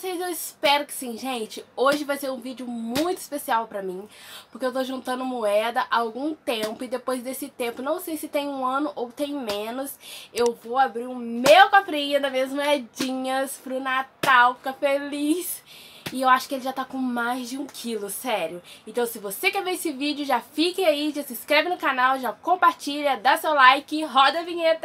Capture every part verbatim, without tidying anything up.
vocês? Eu espero que sim, gente. Hoje vai ser um vídeo muito especial pra mim, porque eu tô juntando moeda há algum tempo, e depois desse tempo, não sei se tem um ano ou tem menos, eu vou abrir o meu cofrinho das minhas moedinhas pro Natal, ficar feliz. E eu acho que ele já tá com mais de um quilo, sério. Então se você quer ver esse vídeo, já fique aí, já se inscreve no canal, já compartilha, dá seu like, roda a vinheta.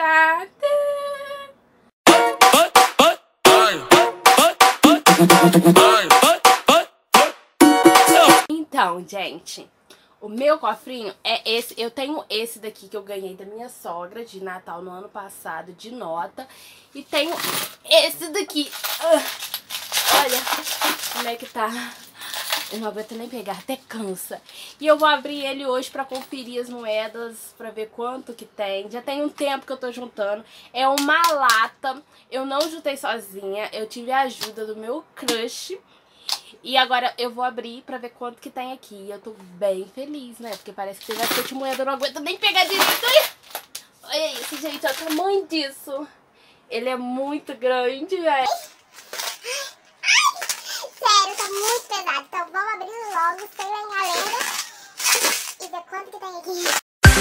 Então, gente, o meu cofrinho é esse. Eu tenho esse daqui que eu ganhei da minha sogra de Natal no ano passado, de nota. E tenho esse daqui. Uh, olha como é que tá. Eu não aguento nem pegar, até cansa. E eu vou abrir ele hoje pra conferir as moedas, pra ver quanto que tem. Já tem um tempo que eu tô juntando. É uma lata. Eu não juntei sozinha, eu tive a ajuda do meu crush. E agora eu vou abrir pra ver quanto que tem aqui. Eu tô bem feliz, né? Porque parece que tem bastante moeda, eu não aguento nem pegar direito. Olha isso, gente, olha o tamanho disso. Ele é muito grande, velho. Sério, tá muito pesado. Então vamos abrir logo, sem ganhar lenda, e ver quanto que tem aqui.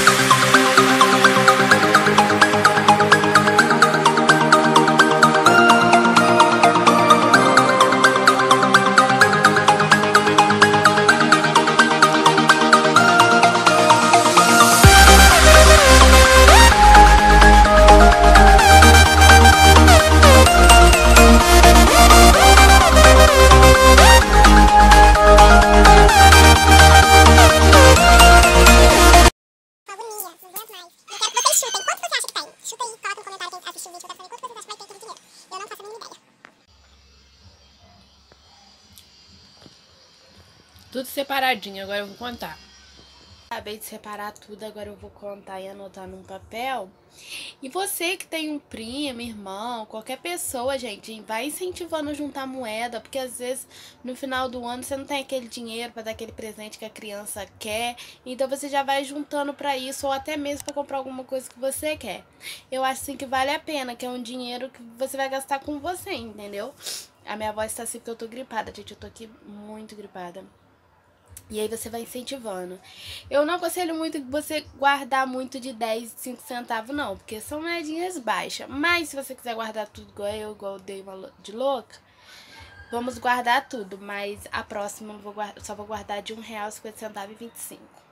Tudo separadinho, agora eu vou contar. Acabei de separar tudo, agora eu vou contar e anotar num papel. E você que tem um primo, irmão, qualquer pessoa, gente, vai incentivando a juntar moeda, porque às vezes no final do ano você não tem aquele dinheiro pra dar aquele presente que a criança quer, então você já vai juntando pra isso, ou até mesmo pra comprar alguma coisa que você quer. Eu acho assim que vale a pena, que é um dinheiro que você vai gastar com você, entendeu? A minha voz tá assim porque eu tô gripada, gente, eu tô aqui muito gripada. E aí você vai incentivando. Eu não aconselho muito você guardar muito de dez, cinco centavos, não. Porque são moedinhas baixas. Mas se você quiser guardar tudo igual eu, igual eu dei uma de louca, vamos guardar tudo. Mas a próxima eu vou guardar, só vou guardar de um real, cinquenta centavos e vinte e cinco.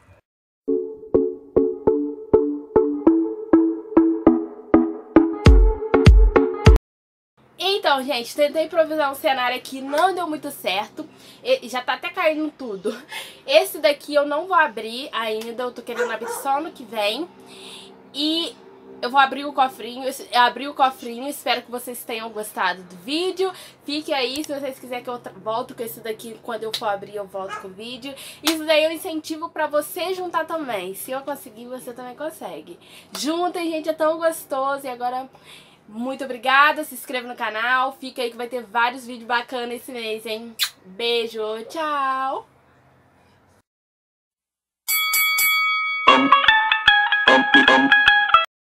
Então, gente, tentei improvisar um cenário aqui, não deu muito certo. E já tá até caindo tudo. Esse daqui eu não vou abrir ainda, eu tô querendo abrir só no que vem. E eu vou abrir o cofrinho, eu abri o cofrinho, espero que vocês tenham gostado do vídeo. Fique aí, se vocês quiserem que eu volto com esse daqui, quando eu for abrir eu volto com o vídeo. Isso daí eu incentivo pra você juntar também. Se eu conseguir, você também consegue. Juntem, gente, é tão gostoso. E agora... muito obrigada, se inscreva no canal, fica aí que vai ter vários vídeos bacanas esse mês, hein? Beijo, tchau! Um, um, um.